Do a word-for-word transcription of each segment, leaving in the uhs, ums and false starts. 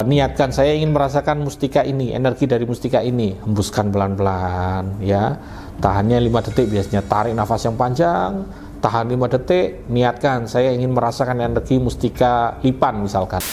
Niatkan, saya ingin merasakan mustika ini, energi dari mustika ini. Hembuskan pelan-pelan ya. Tahannya lima detik biasanya. Tarik nafas yang panjang, tahan lima detik. Niatkan, saya ingin merasakan energi mustika lipan misalkan.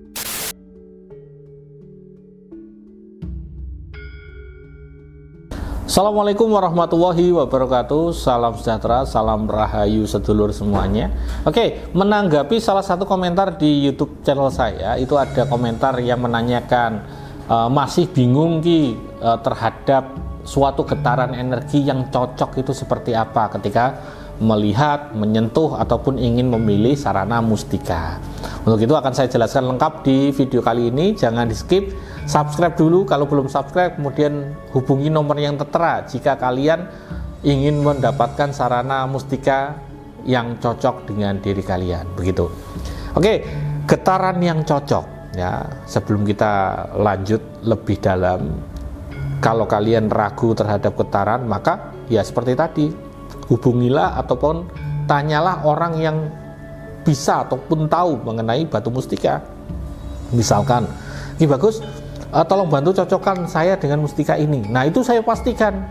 Assalamualaikum warahmatullahi wabarakatuh. Salam sejahtera, salam rahayu sedulur semuanya. Oke, menanggapi salah satu komentar di YouTube channel saya, itu ada komentar yang menanyakan e, masih bingung Ki e, terhadap suatu getaran energi yang cocok itu seperti apa ketika melihat, menyentuh ataupun ingin memilih sarana mustika. Untuk itu akan saya jelaskan lengkap di video kali ini. Jangan di skip, subscribe dulu kalau belum subscribe, kemudian hubungi nomor yang tertera jika kalian ingin mendapatkan sarana mustika yang cocok dengan diri kalian. Begitu. Oke, getaran yang cocok ya. Sebelum kita lanjut lebih dalam, kalau kalian ragu terhadap getaran, maka ya seperti tadi, hubungilah ataupun tanyalah orang yang bisa ataupun tahu mengenai batu mustika. Misalkan, ini bagus, uh, tolong bantu cocokkan saya dengan mustika ini. Nah, itu saya pastikan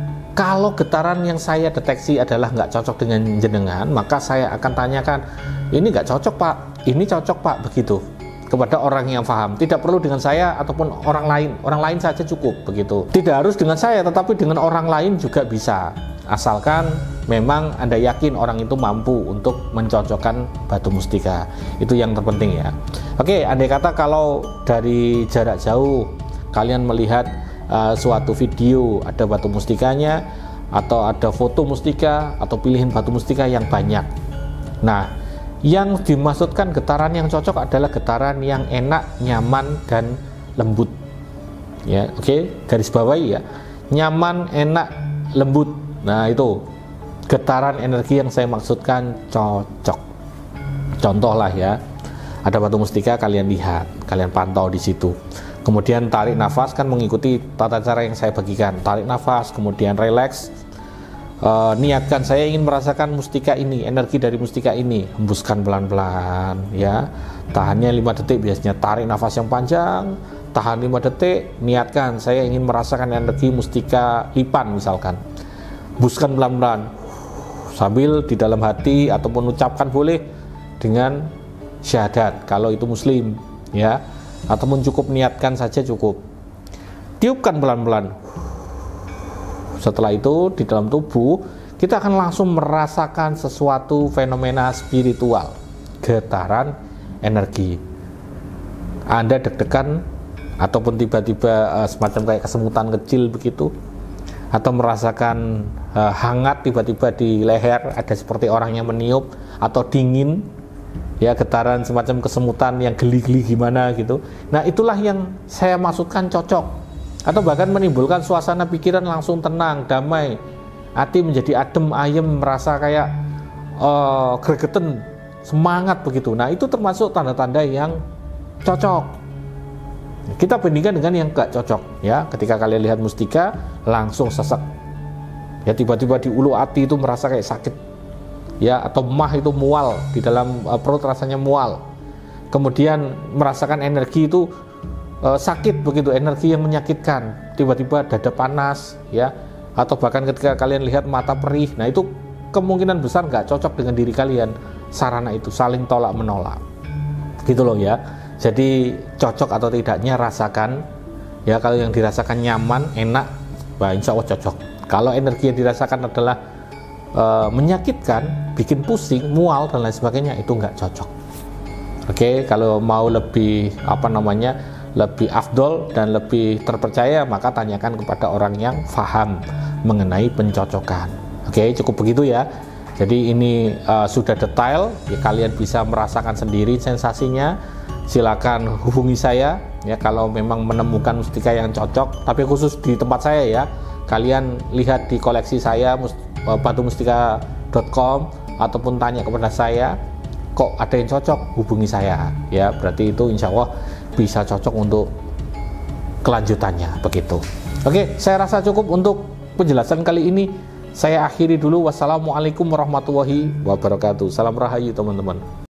kalau getaran yang saya deteksi adalah nggak cocok dengan jenengan, maka saya akan tanyakan, ini nggak cocok Pak, ini cocok Pak, begitu, kepada orang yang paham. Tidak perlu dengan saya ataupun orang lain, orang lain saja cukup, begitu. Tidak harus dengan saya, tetapi dengan orang lain juga bisa, asalkan memang Anda yakin orang itu mampu untuk mencocokkan batu mustika. Itu yang terpenting ya. Oke, andai kata kalau dari jarak jauh kalian melihat uh, suatu video ada batu mustikanya, atau ada foto mustika, atau pilihan batu mustika yang banyak. Nah, yang dimaksudkan getaran yang cocok adalah getaran yang enak, nyaman, dan lembut ya. Oke, garis bawahi ya, nyaman, enak, lembut. Nah, itu getaran energi yang saya maksudkan cocok. Contoh lah ya, ada batu mustika, kalian lihat, kalian pantau di situ. Kemudian tarik nafas, kan mengikuti tata cara yang saya bagikan. Tarik nafas, kemudian relax. E, niatkan, saya ingin merasakan mustika ini, energi dari mustika ini. Hembuskan pelan-pelan ya. Tahannya lima detik biasanya. Tarik nafas yang panjang, tahan lima detik. Niatkan, saya ingin merasakan energi mustika lipan misalkan. Hembuskan pelan-pelan sambil di dalam hati ataupun ucapkan boleh dengan syahadat kalau itu muslim ya, ataupun cukup niatkan saja cukup. Tiupkan pelan-pelan. Setelah itu di dalam tubuh kita akan langsung merasakan sesuatu fenomena spiritual, getaran energi. Anda deg-degan ataupun tiba-tiba uh, semacam kayak kesemutan kecil begitu, atau merasakan uh, hangat tiba-tiba di leher, ada seperti orang yang meniup, atau dingin ya, getaran semacam kesemutan yang geli-geli gimana gitu. Nah, itulah yang saya maksudkan cocok. Atau bahkan menimbulkan suasana pikiran langsung tenang, damai, hati menjadi adem, ayem, merasa kayak uh, gregeten, semangat begitu. Nah, itu termasuk tanda-tanda yang cocok. Kita bandingkan dengan yang gak cocok ya. Ketika kalian lihat mustika langsung sesek ya, tiba-tiba di ulu hati itu merasa kayak sakit ya, atau mah itu mual di dalam uh, perut, rasanya mual. Kemudian merasakan energi itu uh, sakit begitu, energi yang menyakitkan, tiba-tiba dada panas ya, atau bahkan ketika kalian lihat mata perih. Nah, itu kemungkinan besar gak cocok dengan diri kalian. Sarana itu saling tolak menolak gitu loh ya. Jadi cocok atau tidaknya rasakan ya. Kalau yang dirasakan nyaman, enak, bah, insya Allah cocok. Kalau energi yang dirasakan adalah e, menyakitkan, bikin pusing, mual dan lain sebagainya, itu nggak cocok. Oke, kalau mau lebih apa namanya lebih afdol dan lebih terpercaya, maka tanyakan kepada orang yang paham mengenai pencocokan. Oke, cukup begitu ya. Jadi ini uh, sudah detail ya, kalian bisa merasakan sendiri sensasinya. Silakan hubungi saya ya kalau memang menemukan mustika yang cocok, tapi khusus di tempat saya ya. Kalian lihat di koleksi saya batu mustika dot com ataupun tanya kepada saya, kok ada yang cocok, hubungi saya ya. Berarti itu insya Allah bisa cocok untuk kelanjutannya begitu. Oke, saya rasa cukup untuk penjelasan kali ini. Saya akhiri dulu. Wassalamualaikum warahmatullahi wabarakatuh. Salam rahayu teman-teman.